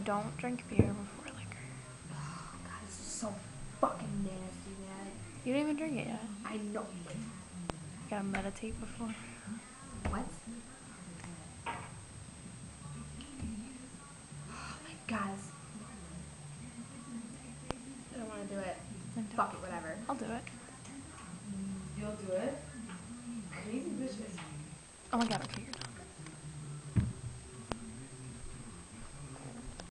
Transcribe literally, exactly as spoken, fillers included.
don't drink beer before liquor. Oh, God, this is so fucking nasty, man. You didn't even drink it yet. I know. You gotta meditate before. What? Oh my God. I don't want to do it. Then do Fuck it. it, whatever. I'll do it. You'll do it? Crazy bitches. Oh my god, okay,